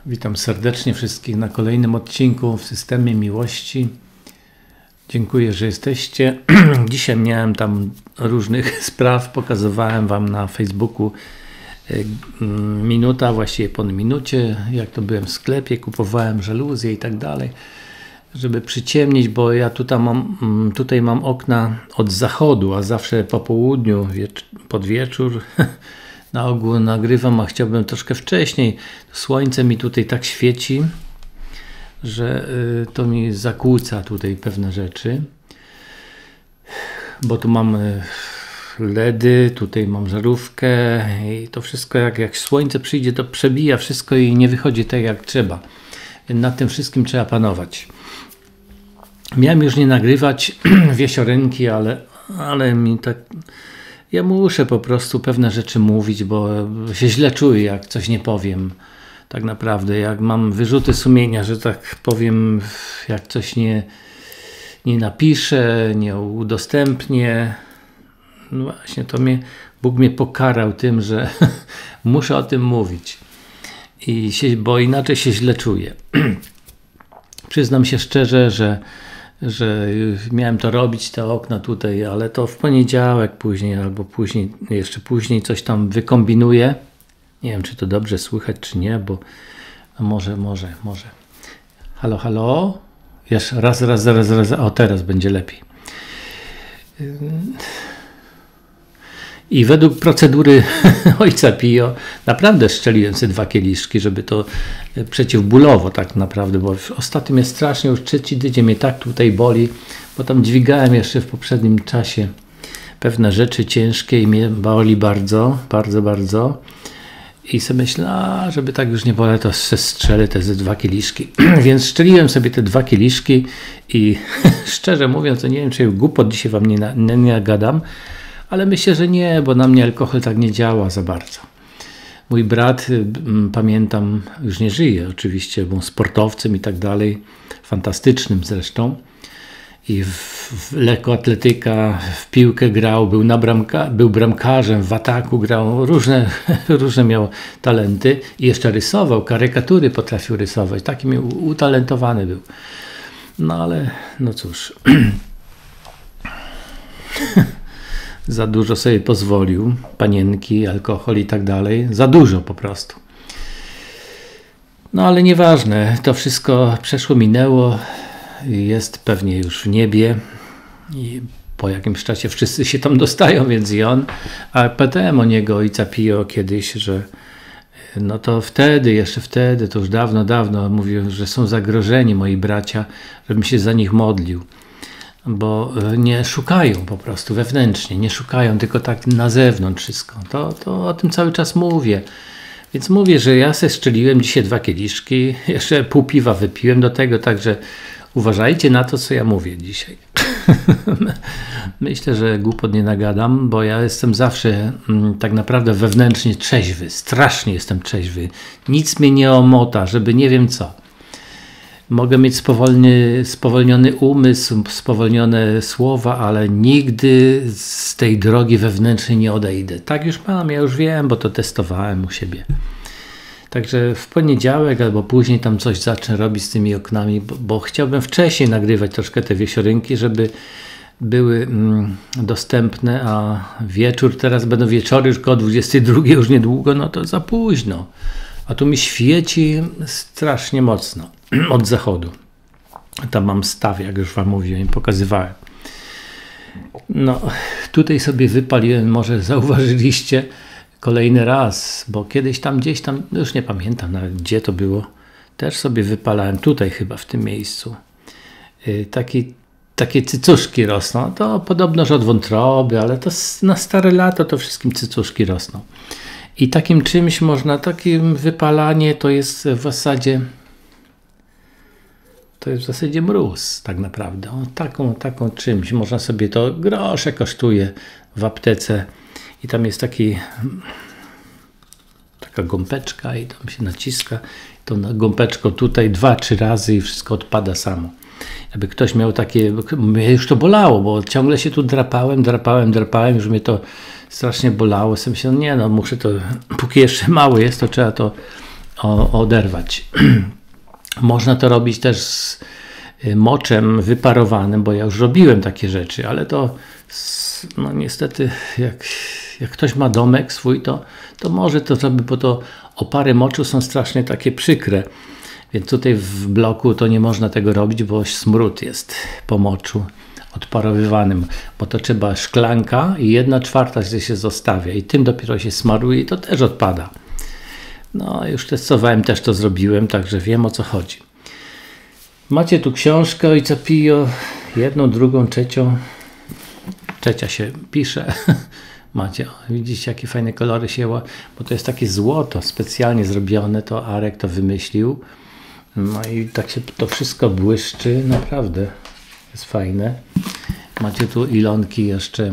Witam serdecznie wszystkich na kolejnym odcinku w Systemie Miłości. Dziękuję, że jesteście. Dzisiaj miałem tam różnych spraw, pokazywałem Wam na Facebooku minuta, właściwie po minucie, jak to byłem w sklepie, kupowałem żaluzje i tak dalej, żeby przyciemnić, bo ja tutaj mam okna od zachodu, a zawsze po południu, pod wieczór na ogół nagrywam, a chciałbym troszkę wcześniej. Słońce mi tutaj tak świeci, że to mi zakłóca tutaj pewne rzeczy, bo tu mam LEDy, tutaj mam żarówkę i to wszystko jak słońce przyjdzie, to przebija wszystko i nie wychodzi tak jak trzeba. Nad tym wszystkim trzeba panować. Miałem już nie nagrywać wiesiorynki, ale mi tak... Ja muszę po prostu pewne rzeczy mówić, bo się źle czuję, jak coś nie powiem. Tak naprawdę, jak mam wyrzuty sumienia, że tak powiem, jak coś nie napiszę, nie udostępnię. No właśnie, Bóg mnie pokarał tym, że muszę o tym mówić. Bo inaczej się źle czuję. Przyznam się szczerze, że miałem to robić, te okna tutaj, ale to w poniedziałek później, albo jeszcze później coś tam wykombinuję. Nie wiem, czy to dobrze słychać, czy nie, bo może. Halo, halo? Jeszcze raz. O, teraz będzie lepiej. I według procedury ojca Pio naprawdę szczeliłem sobie 2 kieliszki, żeby to przeciwbólowo tak naprawdę, bo ostatnio mnie strasznie, już 3 tydzień mnie tak tutaj boli, bo tam dźwigałem jeszcze w poprzednim czasie pewne rzeczy ciężkie i mnie boli bardzo. I sobie myślę, żeby tak już nie bolę, to strzelę te 2 kieliszki. Więc szczeliłem sobie te 2 kieliszki i szczerze mówiąc, to nie wiem, czy głupot dzisiaj wam nie nagadam, ale myślę, że nie, bo na mnie alkohol tak nie działa za bardzo. Mój brat, pamiętam, już nie żyje oczywiście, był sportowcem i tak dalej, fantastycznym zresztą. I w lekkoatletyka, w piłkę grał, był bramkarzem, w ataku grał, różne miał talenty i jeszcze rysował, karykatury potrafił rysować, taki utalentowany był. No ale, no cóż... Za dużo sobie pozwolił, panienki, alkohol i tak dalej, za dużo po prostu. No ale nieważne, to wszystko przeszło, minęło, jest pewnie już w niebie i po jakimś czasie wszyscy się tam dostają, więc i on. A pytałem o niego ojca Pio kiedyś, że no to jeszcze wtedy, to już dawno mówił, że są zagrożeni moi bracia, żebym się za nich modlił. Bo nie szukają po prostu wewnętrznie, nie szukają tylko tak na zewnątrz wszystko. To o tym cały czas mówię. Więc mówię, że ja se szczeliłem dzisiaj 2 kieliszki, jeszcze pół piwa wypiłem do tego, także uważajcie na to, co ja mówię dzisiaj. Myślę, że głupot nie nagadam, bo ja jestem zawsze tak naprawdę wewnętrznie trzeźwy, strasznie jestem trzeźwy. Nic mnie nie omota, żeby nie wiem co. Mogę mieć spowolniony umysł, spowolnione słowa, ale nigdy z tej drogi wewnętrznej nie odejdę. Tak już mam, ja już wiem, bo to testowałem u siebie. Także w poniedziałek albo później tam coś zacznę robić z tymi oknami, bo chciałbym wcześniej nagrywać troszkę te wiesiorynki, żeby były dostępne, a wieczór, teraz będą wieczory już koło 22 już niedługo, no to za późno. A tu mi świeci strasznie mocno od zachodu. Tam mam staw, jak już wam mówiłem i pokazywałem. No, tutaj sobie wypaliłem, może zauważyliście, kolejny raz, bo kiedyś tam gdzieś tam, już nie pamiętam nawet gdzie to było, też sobie wypalałem, tutaj chyba w tym miejscu. Takie cycuszki rosną. To podobno, że od wątroby, ale to na stare lato to wszystkim cycuszki rosną. I takim czymś takim wypalanie to jest w zasadzie mróz tak naprawdę. Taką czymś. Można sobie to, grosze kosztuje w aptece i tam jest taka gąbeczka i tam się naciska. Tą gąbeczką tutaj 2-3 razy i wszystko odpada samo. Jakby ktoś miał takie, mnie już to bolało, bo ciągle się tu drapałem, już mnie to strasznie bolało. Sobie myślałem, nie no, muszę to, póki jeszcze mało jest, to trzeba to oderwać. Można to robić też z moczem wyparowanym, bo ja już robiłem takie rzeczy, ale to no niestety jak ktoś ma domek swój, to może to zrobić, bo to opary moczu są strasznie takie przykre. Więc tutaj w bloku to nie można tego robić, bo smród jest po moczu odparowywanym, bo to trzeba szklanka i 1/4 się zostawia i tym dopiero się smaruje i to też odpada. No już testowałem, też to zrobiłem, także wiem, o co chodzi. Macie tu książkę Ojca Pio, 1, 2, 3. Trzecia się pisze. Macie, widzicie, jakie fajne kolory się, bo to jest takie złoto specjalnie zrobione, to Arek to wymyślił. No i tak się to wszystko błyszczy, naprawdę jest fajne. Macie tu ilonki jeszcze,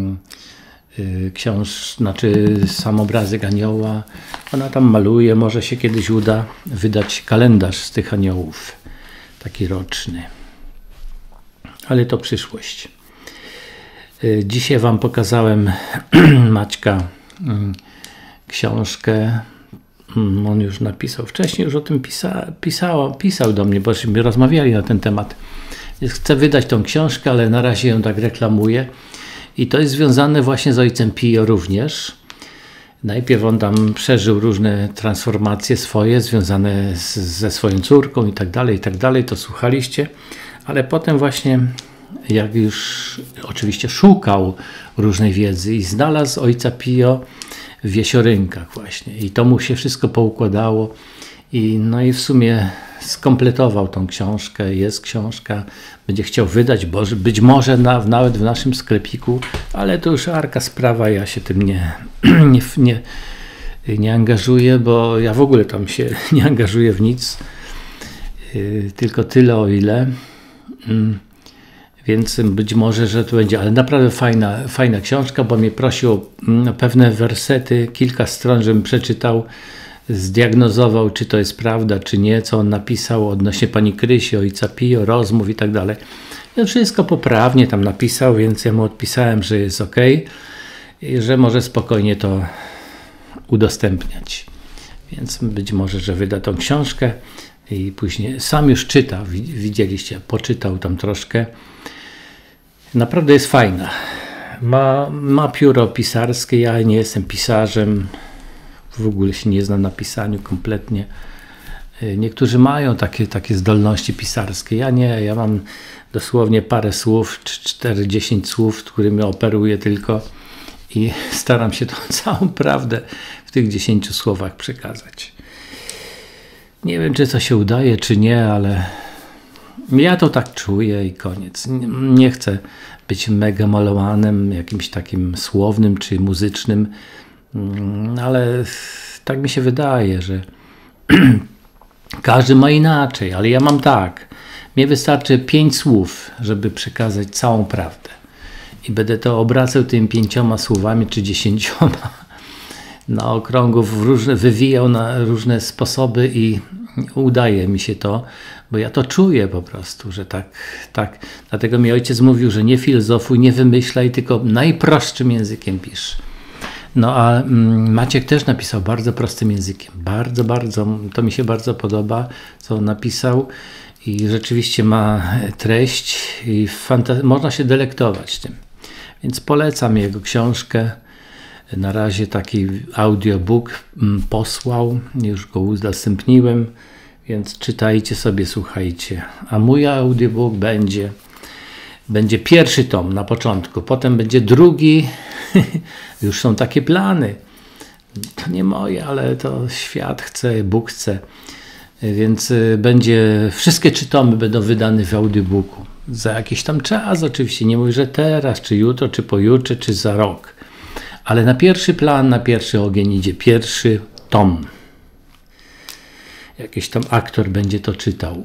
znaczy sam obrazek anioła. Ona tam maluje, może się kiedyś uda wydać kalendarz z tych aniołów, taki roczny. Ale to przyszłość. Dzisiaj wam pokazałem Maćka książkę. On już napisał wcześniej, już o tym pisał do mnie, bośmy rozmawiali na ten temat. Chcę wydać tą książkę, ale na razie ją tak reklamuję. I to jest związane właśnie z Ojcem Pio również. Najpierw on tam przeżył różne transformacje swoje, związane ze swoją córką i tak dalej, to słuchaliście. Ale potem właśnie, jak już oczywiście szukał różnej wiedzy i znalazł Ojca Pio w Jesiorynkach właśnie. I to mu się wszystko poukładało. No i w sumie skompletował tą książkę. Jest książka, będzie chciał wydać, być może nawet w naszym sklepiku, ale to już Arka sprawa, ja się tym nie angażuję, bo ja w ogóle tam się nie angażuję w nic, tylko tyle o ile. Więc być może, że to będzie, ale naprawdę fajna książka, bo mnie prosił o pewne wersety, kilka stron, żebym przeczytał, zdiagnozował, czy to jest prawda, czy nie, co on napisał odnośnie pani Krysi, Ojca Pio, rozmów i tak dalej. I wszystko poprawnie tam napisał, więc ja mu odpisałem, że jest ok i że może spokojnie to udostępniać. Więc być może, że wyda tą książkę i później sam już czyta, widzieliście, poczytał tam troszkę. Naprawdę jest fajna. Ma pióro pisarskie, ja nie jestem pisarzem, w ogóle się nie znam na pisaniu kompletnie. Niektórzy mają takie zdolności pisarskie, ja nie, ja mam dosłownie parę słów, 4-10 słów, którymi operuję tylko i staram się tą całą prawdę w tych 10 słowach przekazać. Nie wiem, czy to się udaje, czy nie, ale ja to tak czuję i koniec. Nie chcę być megalomanem, jakimś takim słownym czy muzycznym, ale tak mi się wydaje, że każdy ma inaczej, ale ja mam tak. Mnie wystarczy 5 słów, żeby przekazać całą prawdę. I będę to obracał tymi 5 słowami czy 10 na okrągło, wywijał na różne sposoby i udaje mi się to, bo ja to czuję po prostu, że tak. Dlatego mi ojciec mówił, że nie filozofuj, nie wymyślaj, tylko najprostszym językiem pisz. No a Maciek też napisał bardzo prostym językiem. Bardzo, to mi się bardzo podoba, co on napisał i rzeczywiście ma treść i można się delektować tym. Więc polecam jego książkę. Na razie taki audiobook posłał, już go udostępniłem, więc czytajcie sobie, słuchajcie. A mój audiobook będzie pierwszy tom na początku, potem będzie drugi. Już są takie plany. To nie moje, ale to świat chce, Bóg chce. Więc wszystkie 3 tomy będą wydane w audiobooku. Za jakiś tam czas oczywiście, nie mówię, że teraz, czy jutro, czy pojutrze, czy za rok. Ale na pierwszy plan, na pierwszy ogień idzie pierwszy tom. Jakiś tam aktor będzie to czytał,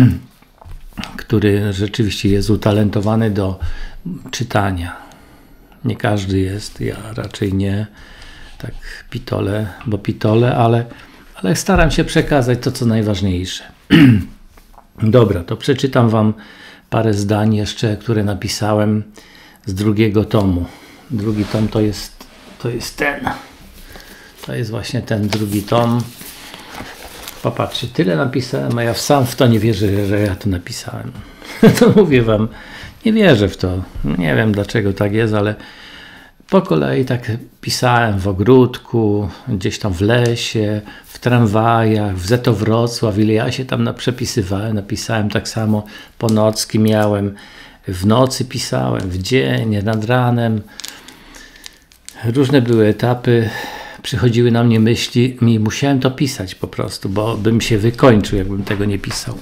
który rzeczywiście jest utalentowany do czytania. Nie każdy jest, ja raczej nie, tak pitole, ale staram się przekazać to, co najważniejsze. Dobra, to przeczytam wam parę zdań jeszcze, które napisałem z 2 tomu. 2 tom to jest ten. To jest właśnie ten 2 tom. Popatrzcie, tyle napisałem, a ja sam w to nie wierzę, że ja to napisałem. To mówię wam, nie wierzę w to. Nie wiem dlaczego tak jest, ale po kolei tak pisałem w ogródku, gdzieś tam w lesie, w tramwajach, w Zeto Wrocław, ile ja się tam przepisywałem, napisałem tak samo, po nocki miałem, w nocy pisałem, w dzień, nad ranem. Różne były etapy, przychodziły na mnie myśli i musiałem to pisać po prostu, bo bym się wykończył, jakbym tego nie pisał.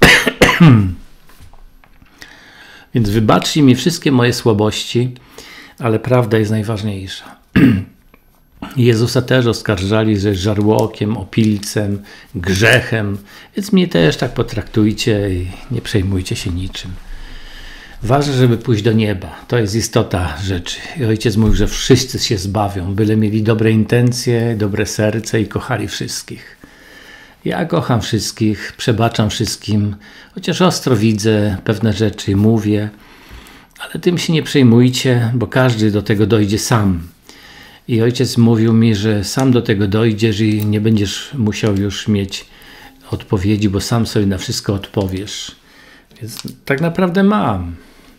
Więc wybaczcie mi wszystkie moje słabości, ale prawda jest najważniejsza. Jezusa też oskarżali, że jest żarłokiem, opilcem, grzechem, więc mnie też tak potraktujcie i nie przejmujcie się niczym. Ważne, żeby pójść do nieba. To jest istota rzeczy. I Ojciec mówił, że wszyscy się zbawią, byle mieli dobre intencje, dobre serce i kochali wszystkich. Ja kocham wszystkich, przebaczam wszystkim, chociaż ostro widzę pewne rzeczy i mówię, ale tym się nie przejmujcie, bo każdy do tego dojdzie sam. I Ojciec mówił mi, że sam do tego dojdziesz i nie będziesz musiał już mieć odpowiedzi, bo sam sobie na wszystko odpowiesz. Więc tak naprawdę mam.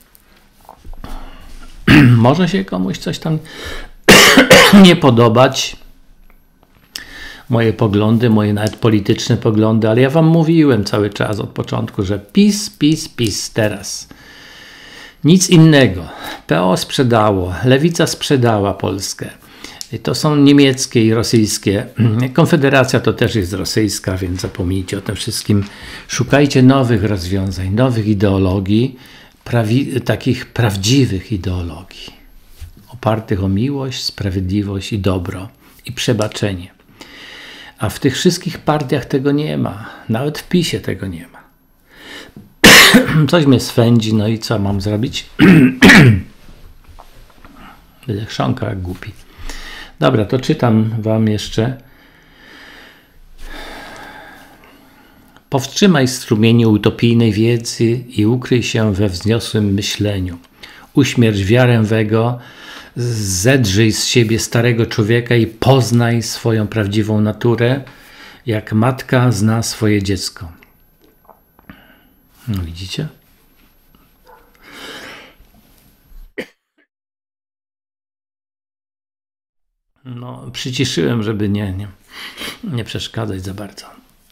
Może się komuś coś tam nie podobać, moje poglądy, moje nawet polityczne poglądy, ale ja wam mówiłem cały czas od początku, że PiS, PiS, PiS teraz. Nic innego. PO sprzedało, Lewica sprzedała Polskę. To są niemieckie i rosyjskie. Konfederacja to też jest rosyjska, więc zapomnijcie o tym wszystkim. Szukajcie nowych rozwiązań, nowych ideologii, takich prawdziwych ideologii, opartych o miłość, sprawiedliwość i dobro i przebaczenie. A w tych wszystkich partiach tego nie ma. Nawet w PiSie tego nie ma. Coś mnie swędzi, no i co mam zrobić? Będę chrząkał jak głupi. Dobra, to czytam wam jeszcze. Powstrzymaj strumienie utopijnej wiedzy i ukryj się we wzniosłym myśleniu. Uśmierć wiarę w ego, zedrzyj z siebie starego człowieka i poznaj swoją prawdziwą naturę, jak matka zna swoje dziecko. No widzicie? No, przyciszyłem, żeby nie przeszkadzać za bardzo.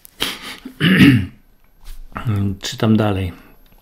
Czytam dalej.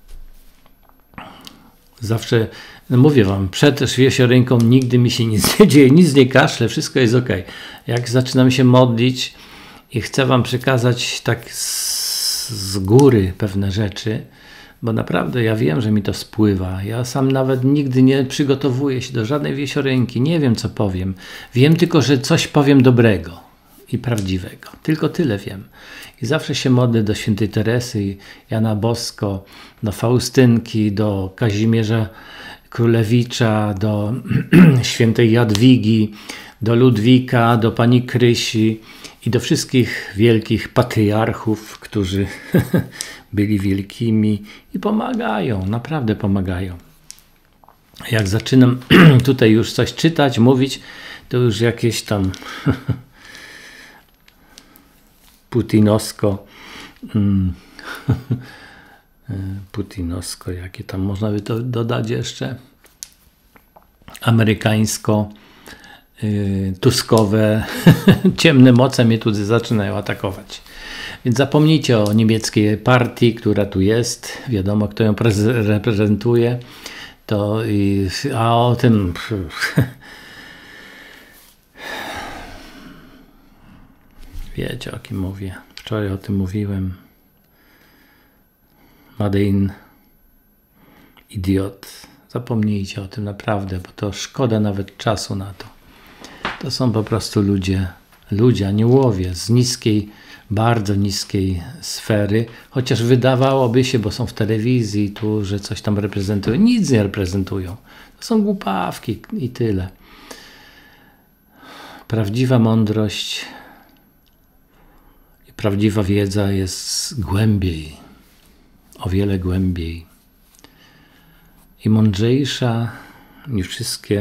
Zawsze, no mówię wam, przed Wiesiorynką nigdy mi się nic nie dzieje, nic nie kaszle, wszystko jest ok. Jak zaczynam się modlić i chcę wam przekazać tak z góry pewne rzeczy, bo naprawdę ja wiem, że mi to spływa. Ja sam nawet nigdy nie przygotowuję się do żadnej Wiesiorynki, nie wiem co powiem. Wiem tylko, że coś powiem dobrego i prawdziwego. Tylko tyle wiem. I zawsze się modlę do świętej Teresy, Jana Bosko, do Faustynki, do Kazimierza Królewicza, do świętej Jadwigi, do Ludwika, do pani Krysi i do wszystkich wielkich patriarchów, którzy byli wielkimi i pomagają, naprawdę pomagają. Jak zaczynam tutaj już coś czytać, mówić, to już jakieś tam putinowsko, jakie tam można by to dodać jeszcze, amerykańsko, tuskowe, ciemne moce mnie tu zaczynają atakować. Więc zapomnijcie o niemieckiej partii, która tu jest, wiadomo kto ją reprezentuje, a o tym wiecie o kim mówię. Wczoraj o tym mówiłem. Made in idiot. Zapomnijcie o tym naprawdę, bo to szkoda nawet czasu na to. To są po prostu ludzie, aniołowie z niskiej, bardzo niskiej sfery, chociaż wydawałoby się, bo są w telewizji tu, że coś tam reprezentują. Nic nie reprezentują. To są głupawki i tyle. Prawdziwa mądrość i prawdziwa wiedza jest głębiej, o wiele głębiej i mądrzejsza niż wszystkie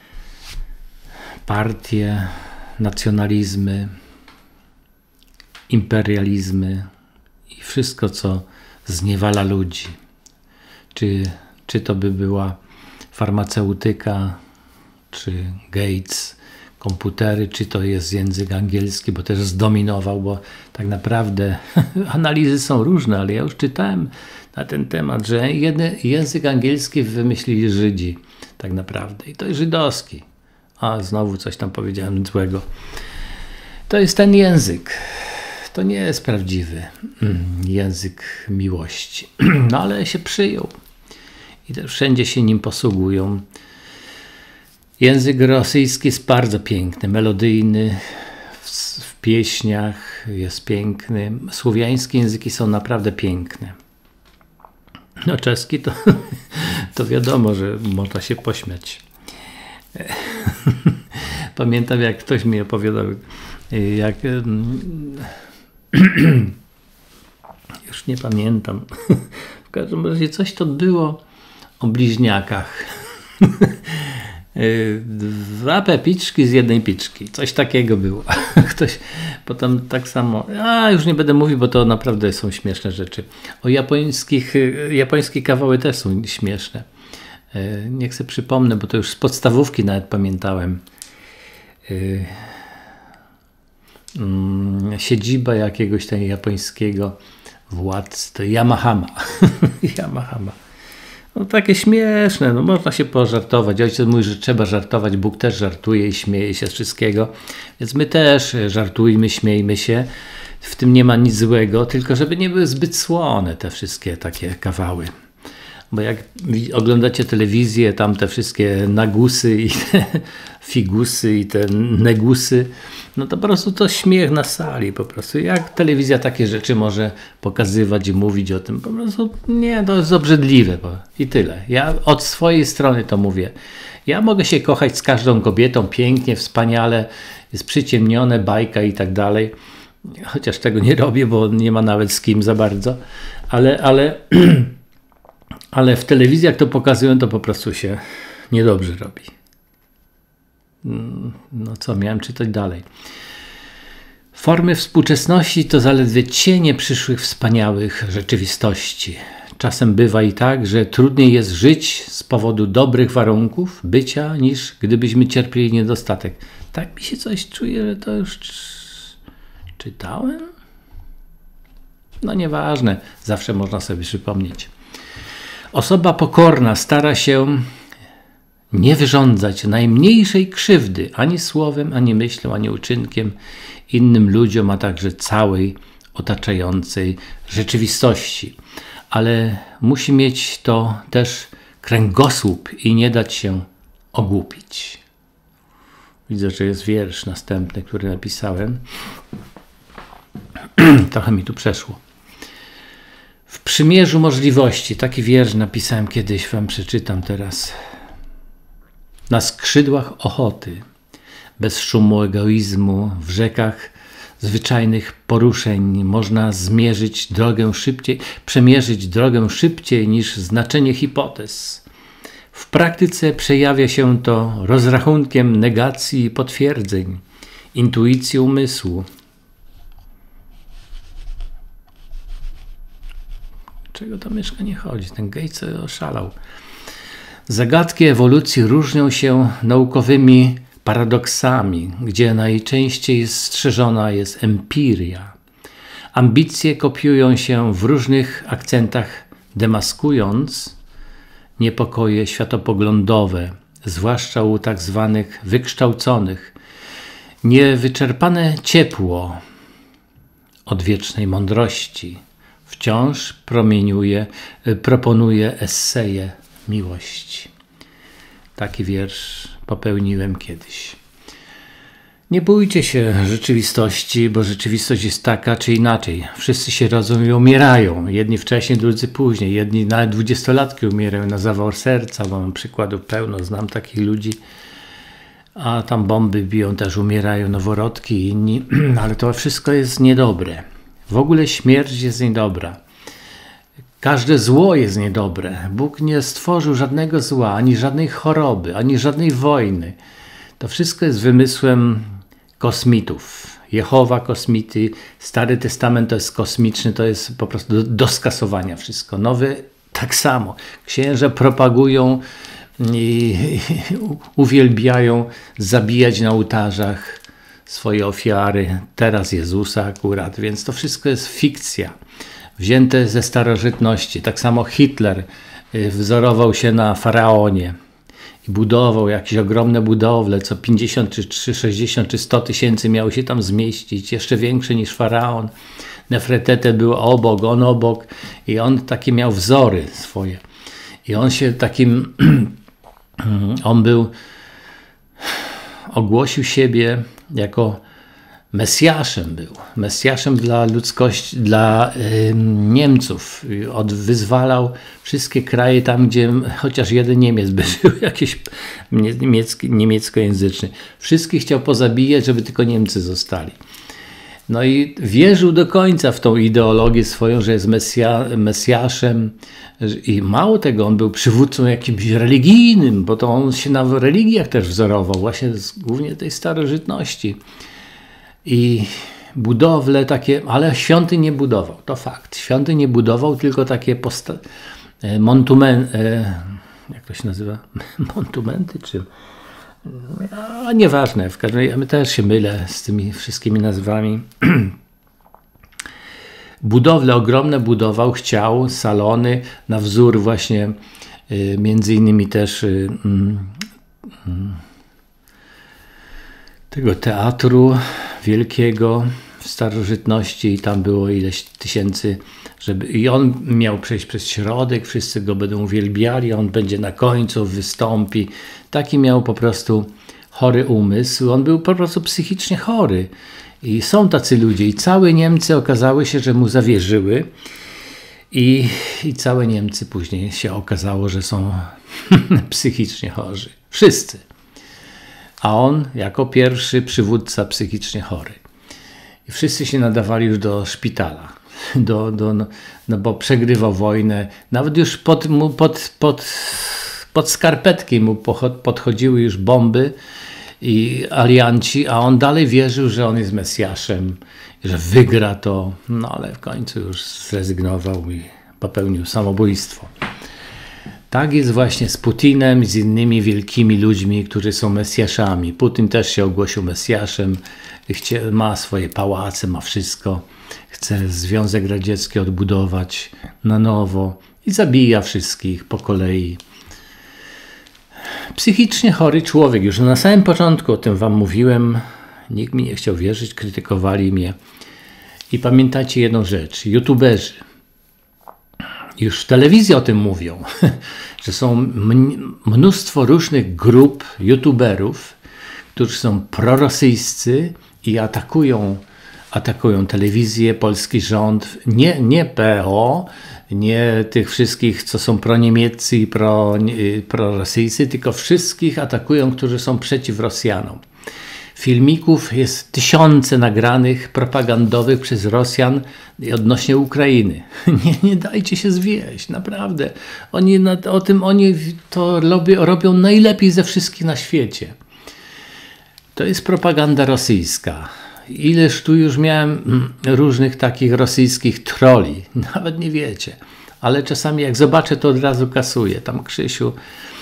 partie, nacjonalizmy imperializmy i wszystko, co zniewala ludzi. Czy to by była farmaceutyka, czy Gates, komputery, czy to jest język angielski, bo też zdominował, bo tak naprawdę analizy są różne, ale ja już czytałem na ten temat, że język angielski wymyślili Żydzi tak naprawdę i to jest żydowski. A znowu coś tam powiedziałem złego. To jest ten język. To nie jest prawdziwy język miłości. No ale się przyjął. I też wszędzie się nim posługują. Język rosyjski jest bardzo piękny, melodyjny, w pieśniach jest piękny. Słowiańskie języki są naprawdę piękne. No czeski to wiadomo, że można się pośmiać. Pamiętam, jak ktoś mi opowiadał, jak już nie pamiętam. W każdym razie coś to było o bliźniakach. 2 pepiczki z 1 piczki. Coś takiego było. Ktoś potem tak samo. Już nie będę mówił, bo to naprawdę są śmieszne rzeczy. O japońskie kawały też są śmieszne. Nie chcę przypomnę, bo to już z podstawówki nawet pamiętałem. Siedziba jakiegoś tam japońskiego władcy, to Yamahama. Yamahama. No takie śmieszne, no można się pożartować. Ojciec mówi, że trzeba żartować, Bóg też żartuje i śmieje się z wszystkiego. Więc my też żartujmy, śmiejmy się. W tym nie ma nic złego, tylko żeby nie były zbyt słone te wszystkie takie kawały. Bo jak oglądacie telewizję, tam te wszystkie nagusy i te figusy i te negusy, no to po prostu to śmiech na sali po prostu. Jak telewizja takie rzeczy może pokazywać i mówić o tym? Po prostu nie, to jest obrzydliwe i tyle. Ja od swojej strony to mówię. Ja mogę się kochać z każdą kobietą pięknie, wspaniale, jest przyciemnione, bajka i tak dalej. Chociaż tego nie robię, bo nie ma nawet z kim za bardzo. Ale w telewizji jak to pokazują, to po prostu się niedobrze robi. No co, miałem czytać dalej. Formy współczesności to zaledwie cienie przyszłych wspaniałych rzeczywistości. Czasem bywa i tak, że trudniej jest żyć z powodu dobrych warunków bycia, niż gdybyśmy cierpieli niedostatek. Tak mi się coś czuje, że to już czytałem? No nieważne, zawsze można sobie przypomnieć. Osoba pokorna stara się nie wyrządzać najmniejszej krzywdy ani słowem, ani myślą, ani uczynkiem innym ludziom, a także całej otaczającej rzeczywistości. Ale musi mieć to też kręgosłup i nie dać się ogłupić. Widzę, że jest wiersz następny, który napisałem. Trochę mi tu przeszło. W przymierzu możliwości, taki wiersz napisałem kiedyś, wam przeczytam teraz. Na skrzydłach ochoty, bez szumu egoizmu, w rzekach zwyczajnych poruszeń można przemierzyć drogę szybciej niż znaczenie hipotez. W praktyce przejawia się to rozrachunkiem negacji i potwierdzeń, intuicją umysłu. Czego ta myszka nie chodzi? Ten Gates oszalał. Zagadki ewolucji różnią się naukowymi paradoksami, gdzie najczęściej strzeżona jest empiria. Ambicje kopiują się w różnych akcentach, demaskując niepokoje światopoglądowe, zwłaszcza u tak zwanych wykształconych. Niewyczerpane ciepło odwiecznej mądrości wciąż proponuje eseje miłości. Taki wiersz popełniłem kiedyś. Nie bójcie się rzeczywistości, bo rzeczywistość jest taka czy inaczej. Wszyscy się rodzą i umierają. Jedni wcześniej, drudzy później. Jedni nawet 20-latki umierają na zawał serca, bo mam przykładów pełno, znam takich ludzi. A tam bomby biją, też umierają noworodki i inni. Ale to wszystko jest niedobre. W ogóle śmierć jest niedobra. Każde zło jest niedobre. Bóg nie stworzył żadnego zła, ani żadnej choroby, ani żadnej wojny. To wszystko jest wymysłem kosmitów. Jehowa kosmity, Stary Testament to jest kosmiczny, to jest po prostu do skasowania wszystko. Nowy tak samo. Księża propagują i uwielbiają zabijać na ołtarzach swoje ofiary, teraz Jezusa akurat, więc to wszystko jest fikcja, wzięte ze starożytności. Tak samo Hitler wzorował się na faraonie i budował jakieś ogromne budowle, co 50 czy 60 czy 100 tysięcy miało się tam zmieścić, jeszcze większe niż faraon. Nefertete był obok, on obok i on takie miał wzory swoje. I on się takim, ogłosił siebie jako Mesjaszem był. Mesjaszem dla ludzkości, dla Niemców. Wyzwalał wszystkie kraje tam, gdzie chociaż jeden Niemiec by żył, jakiś niemieckojęzyczny. Wszystkich chciał pozabijać, żeby tylko Niemcy zostali. No i wierzył do końca w tą ideologię swoją, że jest Mesjaszem. I mało tego, on był przywódcą jakimś religijnym, bo to on się na religiach też wzorował, właśnie głównie tej starożytności. I budowle takie, ale świątyń nie budował, to fakt. Świątyń nie budował, tylko takie jak to się nazywa? Montumenty, czy... A nieważne, w każdym razie ja też się mylę z tymi wszystkimi nazwami. Budowle ogromne budował, chciał, salony na wzór właśnie między innymi też tego teatru wielkiego w starożytności i tam było ileś tysięcy, i on miał przejść przez środek, wszyscy go będą uwielbiali, on będzie na końcu, wystąpi. Taki miał po prostu chory umysł, on był po prostu psychicznie chory. I są tacy ludzie i całe Niemcy okazały się, że mu zawierzyły i całe Niemcy później się okazało, że są psychicznie chorzy. Wszyscy. A on jako pierwszy przywódca psychicznie chory. I wszyscy się nadawali już do szpitala, no bo przegrywał wojnę. Nawet już pod skarpetki mu podchodziły już bomby i alianci, a on dalej wierzył, że on jest Mesjaszem, że wygra to. No ale w końcu już zrezygnował i popełnił samobójstwo. Tak jest właśnie z Putinem i z innymi wielkimi ludźmi, którzy są Mesjaszami. Putin też się ogłosił Mesjaszem, ma swoje pałace, ma wszystko. Chce Związek Radziecki odbudować na nowo i zabija wszystkich po kolei. Psychicznie chory człowiek. Już na samym początku o tym wam mówiłem. Nikt mi nie chciał wierzyć, krytykowali mnie. I pamiętajcie jedną rzecz. YouTuberzy. Już telewizje o tym mówią, że są mnóstwo różnych grup YouTuberów, którzy są prorosyjscy i atakują telewizję, polski rząd, nie PO, nie tych wszystkich, co są proniemieccy i prorosyjscy, tylko wszystkich atakują, którzy są przeciw Rosjanom. Filmików jest tysiące nagranych, propagandowych przez Rosjan odnośnie Ukrainy. Nie dajcie się zwieść, naprawdę. Oni to robią najlepiej ze wszystkich na świecie. To jest propaganda rosyjska. Ileż tu już miałem różnych takich rosyjskich troli, nawet nie wiecie. Ale czasami jak zobaczę, to od razu kasuję. Tam Krzysiu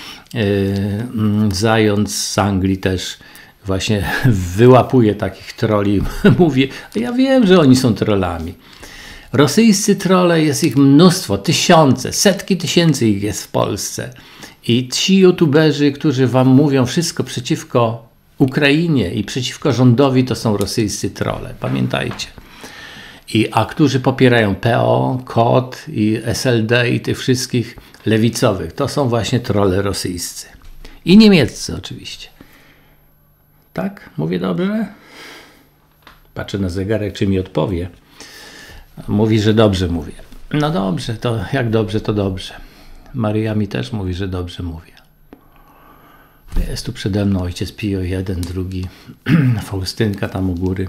Zając z Anglii też właśnie wyłapuje takich troli. Mówi, ja wiem, że oni są trollami. Rosyjscy trolle, jest ich mnóstwo, tysiące, setki tysięcy ich jest w Polsce. I ci youtuberzy, którzy wam mówią wszystko przeciwko Ukrainie i przeciwko rządowi, to są rosyjscy trolle. Pamiętajcie. A którzy popierają PO, KOT i SLD i tych wszystkich lewicowych, to są właśnie trolle rosyjscy. I niemieccy oczywiście. Tak? Mówię dobrze? Patrzę na zegarek, czy mi odpowie. Mówi, że dobrze mówię. No dobrze, to jak dobrze, to dobrze. Maryja mi też mówi, że dobrze mówię. Jest tu przede mną ojciec Pio, jeden, drugi, Faustynka tam u góry.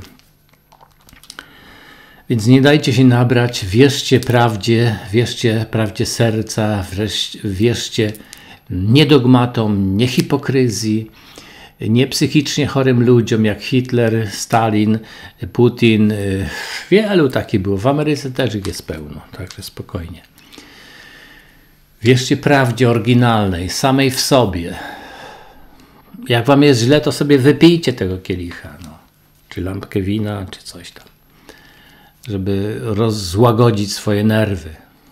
Więc nie dajcie się nabrać, wierzcie prawdzie serca, wierzcie nie dogmatom, nie hipokryzji, nie psychicznie chorym ludziom jak Hitler, Stalin, Putin. Wielu takich było. W Ameryce też ich jest pełno, także spokojnie. Wierzcie prawdzie oryginalnej, samej w sobie. Jak wam jest źle, to sobie wypijcie tego kielicha, no. Czy lampkę wina, czy coś tam, żeby złagodzić swoje nerwy.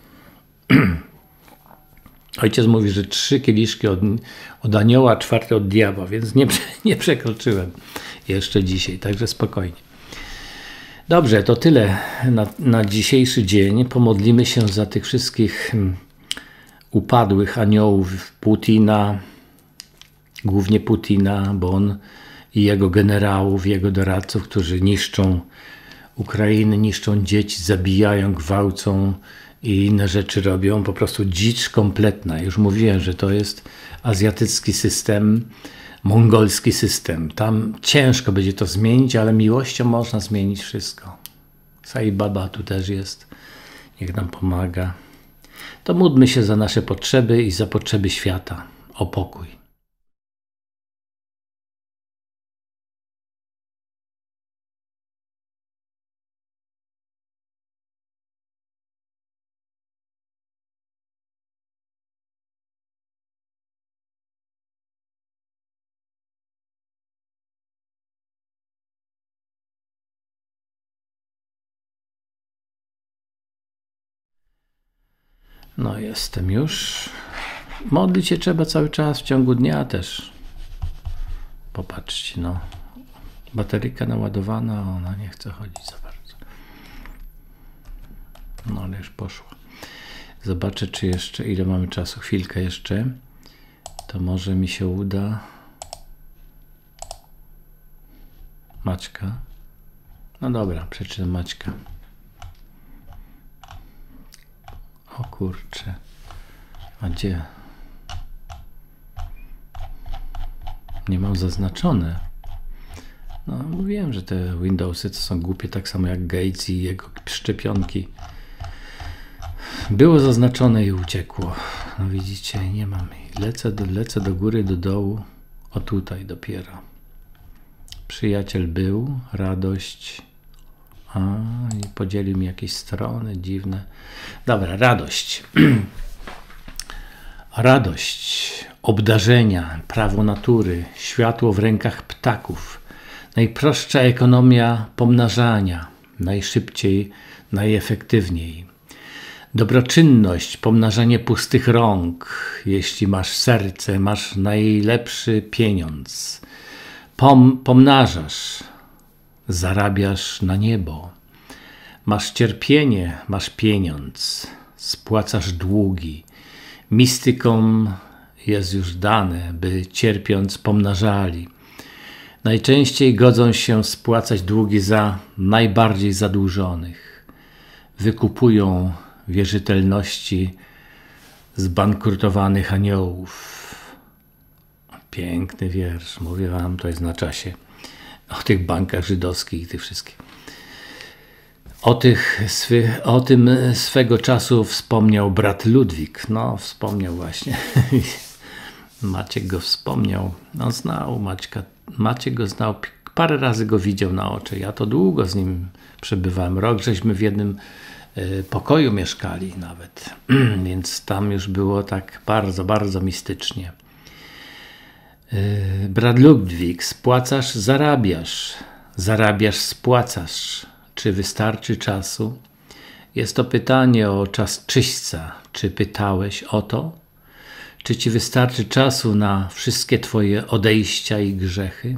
Ojciec mówi, że 3 kieliszki od anioła, 4 od diabła, więc nie przekroczyłem jeszcze dzisiaj, także spokojnie. Dobrze, to tyle na dzisiejszy dzień. Pomodlimy się za tych wszystkich upadłych aniołów Putina, głównie Putina, bo on i jego generałów, jego doradców, którzy niszczą Ukrainę, niszczą dzieci, zabijają, gwałcą i inne rzeczy robią. Po prostu dzicz kompletna. Już mówiłem, że to jest azjatycki system, mongolski system. Tam ciężko będzie to zmienić, ale miłością można zmienić wszystko. Sai Baba tu też jest. Niech nam pomaga. To módlmy się za nasze potrzeby i za potrzeby świata. O pokój. No jestem już. Modlić się trzeba cały czas, w ciągu dnia też. Popatrzcie, no. Bateryka naładowana, ona nie chce chodzić za bardzo. No ale już poszła. Zobaczę, czy jeszcze, ile mamy czasu. Chwilkę jeszcze. To może mi się uda. Maćka. No dobra, przeczytam Maćka. O kurczę. A gdzie? Nie mam zaznaczone. No mówiłem, że te Windowsy to są głupie, tak samo jak Gates i jego szczepionki. Było zaznaczone i uciekło. No widzicie, nie mam. Lecę do góry, do dołu. O tutaj dopiero. Przyjaciel był, radość. I podzielił mi jakieś strony dziwne. Dobra, radość. Radość, obdarzenia, prawo natury, światło w rękach ptaków, najprostsza ekonomia pomnażania, najszybciej, najefektywniej. Dobroczynność, pomnażanie pustych rąk, jeśli masz serce, masz najlepszy pieniądz. Pomnażasz, zarabiasz na niebo. Masz cierpienie, masz pieniądz, spłacasz długi. Mistykom jest już dane, by cierpiąc pomnażali. Najczęściej godzą się spłacać długi za najbardziej zadłużonych. Wykupują wierzytelności zbankrutowanych aniołów. Piękny wiersz, mówię wam, to jest na czasie. O tych bankach żydowskich i tych wszystkich. O tym swego czasu wspomniał brat Ludwik. No, wspomniał właśnie. Maciek go wspomniał. On znał Maćka. Maciek go znał. Parę razy go widział na oczy. Ja to długo z nim przebywałem. Rok żeśmy w jednym pokoju mieszkali nawet. Więc tam już było tak bardzo, bardzo mistycznie. Brat Ludwik, spłacasz, zarabiasz. Zarabiasz, spłacasz. Czy wystarczy czasu? Jest to pytanie o czas czyśćca. Czy pytałeś o to? Czy ci wystarczy czasu na wszystkie twoje odejścia i grzechy?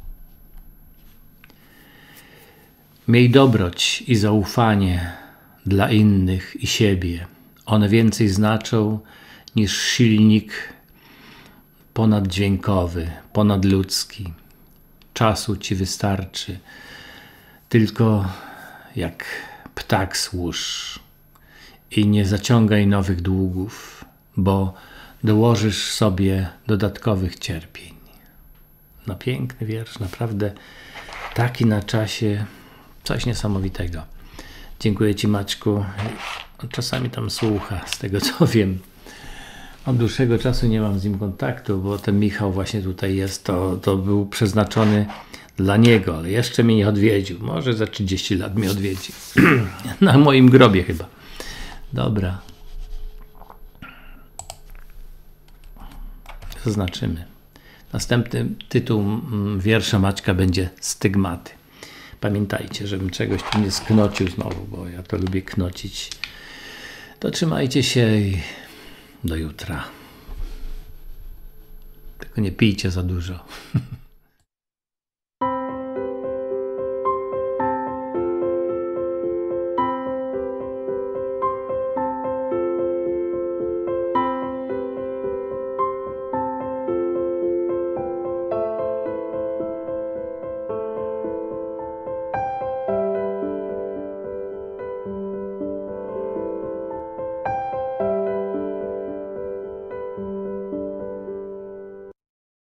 Miej dobroć i zaufanie dla innych i siebie. One więcej znaczą niż silnik ponaddźwiękowy, ponadludzki. Czasu ci wystarczy. Tylko jak ptak służ i nie zaciągaj nowych długów, bo dołożysz sobie dodatkowych cierpień. No piękny wiersz, naprawdę taki na czasie, coś niesamowitego. Dziękuję ci, Maćku. Czasami tam słucha, z tego co wiem. Od dłuższego czasu nie mam z nim kontaktu, bo ten Michał właśnie tutaj jest, to był przeznaczony dla niego, ale jeszcze mnie nie odwiedził. Może za 30 lat mnie odwiedzi. Na moim grobie chyba. Dobra. Zaznaczymy. Następny tytuł wiersza Maćka będzie Stygmaty. Pamiętajcie, żebym czegoś tu nie sknocił znowu, bo ja to lubię knocić. To trzymajcie się i do jutra. Tylko nie pijcie za dużo.